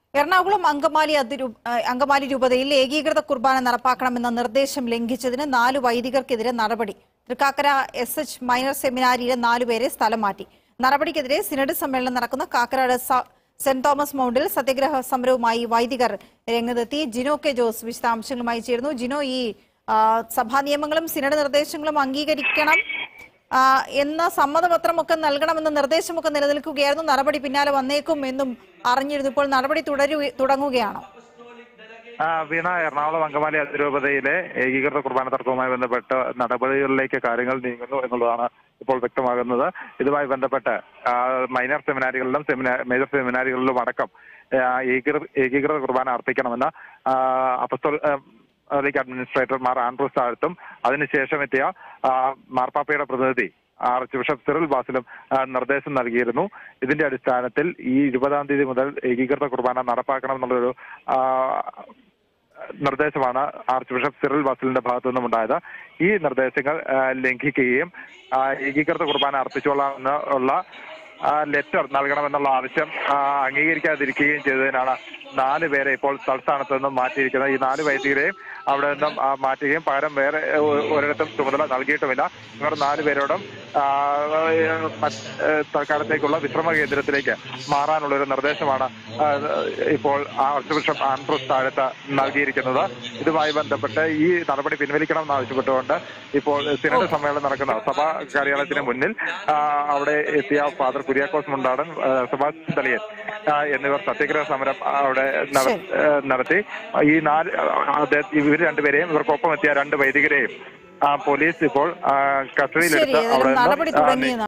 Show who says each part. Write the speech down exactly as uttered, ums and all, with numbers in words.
Speaker 1: എറണാകുളം അങ്കമാലി അതിരൂ അങ്കമാലി രൂപതയിൽ ഏകീകൃത കുർബാന നടപ്പാക്കണമെന്ന നിർദ്ദേശം ലംഘിച്ചതിന് നാല് വൈദികർക്കെതിരെ നടപടി. തൃക്കാക്കര എസ് എച്ച് മൈനർ സെമിനാരിയിലെ നാലുപേരെ സ്ഥലം മാറ്റി. നടപടിക്കെതിരെ സിനഡ് സമ്മേളനം നടക്കുന്ന കാക്കനാട് സെന്റ് തോമസ് മൗണ്ടിൽ സത്യഗ്രഹ സമരവുമായി വൈദികർ രംഗത്തെത്തി. ജിനോ കെ ജോസ് വിശദാംശങ്ങളുമായി ചേർന്നു. ജിനോ, ഈ സഭാ നിയമങ്ങളും സിനഡ് നിർദ്ദേശങ്ങളും അംഗീകരിക്കണം എന്ന സമ്മതപത്രമൊക്കെ നൽകണമെന്ന നിർദ്ദേശമൊക്കെ നിലനിൽക്കുകയായിരുന്നു. നടപടി പിന്നാലെ വന്നേക്കും എന്നും അറിഞ്ഞിരുന്നു. ഇപ്പോൾ നടപടി തുടരു തുടങ്ങുകയാണോ?
Speaker 2: വീണ, എറണാകുളം അങ്കമാലി അതിരൂപതയിലെ ഏകീകൃത കുർബാന തർക്കവുമായി ബന്ധപ്പെട്ട് നടപടികളിലേക്ക് കാര്യങ്ങൾ നീങ്ങുന്നു എന്നുള്ളതാണ് ഇപ്പോൾ വ്യക്തമാകുന്നത്. ഇതുമായി ബന്ധപ്പെട്ട് മൈനർ സെമിനാരികളിലും സെമിനാ മേജർ സെമിനാരികളിലും അടക്കം ഏകീകൃത കുർബാന അർപ്പിക്കണമെന്ന് അപ്പസ്തോലിക് അഡ്മിനിസ്ട്രേറ്റർ മാർ ആൻഡ്രൂസ് താഴത്തും അതിനുശേഷം എത്തിയ മാർപ്പാപ്പയുടെ പ്രതിനിധി ആർച്ച് ബിഷപ്പ് സിറിൽ ബാസിലും നിർദ്ദേശം നൽകിയിരുന്നു. ഇതിന്റെ അടിസ്ഥാനത്തിൽ ഈ ഇരുപതാം തീയതി മുതൽ ഏകീകൃത കുർബാന നടപ്പാക്കണം എന്നുള്ളൊരു നിർദ്ദേശമാണ് ആർച്ച് ബിഷപ്പ് സിറിൽ ബാസിലിന്റെ ഭാഗത്തു നിന്നും ഉണ്ടായത്. ഈ നിർദ്ദേശങ്ങൾ ലംഘിക്കുകയും ഏകീകൃത കുർബാന അർപ്പിച്ചോളാം എന്നുള്ള ലെറ്റർ നൽകണമെന്നുള്ള ആവശ്യം അംഗീകരിക്കാതിരിക്കുകയും ചെയ്തതിനാണ് നാല് പേരെ ഇപ്പോൾ തൽസ്ഥാനത്ത് നിന്നും മാറ്റിയിരിക്കുന്നത്. ഈ നാല് വൈദികരെയും അവിടെ നിന്നും മാറ്റുകയും പകരം വേറെ ഒരിടത്തും ചുമതല നൽകിയിട്ടുമില്ല. ഇവർ നാല് പേരോടും തൽക്കാലത്തേക്കുള്ള വിശ്രമ കേന്ദ്രത്തിലേക്ക് മാറാനുള്ളൊരു നിർദ്ദേശമാണ് ഇപ്പോൾ ആർച്ച് ബിഷപ്പ് ആൻഡ്രൂസ് താഴത്ത് നൽകിയിരിക്കുന്നത്. ഇതുമായി ബന്ധപ്പെട്ട് ഈ നടപടി പിൻവലിക്കണം എന്നാവശ്യപ്പെട്ടുകൊണ്ട് ഇപ്പോൾ സിനഡ് സമ്മേളനം നടക്കുന്ന സഭാ കാര്യാലയത്തിന് മുന്നിൽ അവിടെ എത്തിയ ഫാദർ കുര്യാക്കോസ് മുണ്ടാടൻ, സെബാസ്റ്റ്യൻ തളിയൻ എന്നിവർ സത്യഗ്രഹ സമരം അവിടെ നടത്തി. ഈ നാല് ഇവർ രണ്ടുപേരെയും ഇവർക്കൊപ്പം എത്തിയ രണ്ട് വൈദികരെയും പോലീസ് ഇപ്പോൾ കസ്റ്റഡിയിലെടുത്ത് അവിടെ